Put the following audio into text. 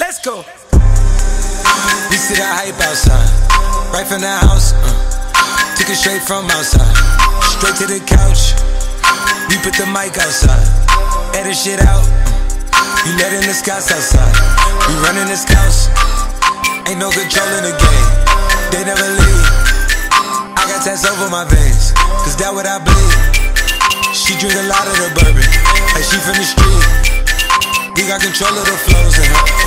Let's go. We see that hype outside, right from the house. Took it straight from outside, straight to the couch. We put the mic outside, edit shit out. You letting the scouts outside. We running this house. Ain't no control in the game. They never leave. I got tats over my veins, cause that what I bleed. She drink a lot of the bourbon, like she from the street. We got control of the flows in her.